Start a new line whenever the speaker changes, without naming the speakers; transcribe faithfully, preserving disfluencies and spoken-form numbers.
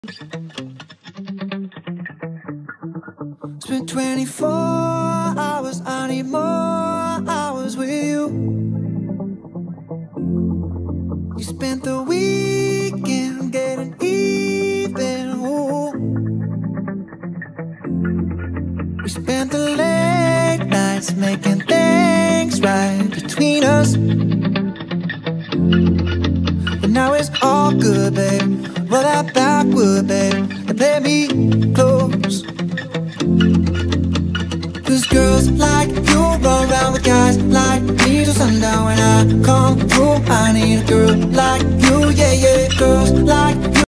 Spent twenty-four hours, I need more hours with you. You spent the weekend getting even, ooh. We spent the late nights making things right between us. But now it's all good, babe. Roll that backward, babe, and play me close. Cause girls like you run around with guys like me till sundown. When I come through, I need a girl like you, yeah, yeah. Girls like you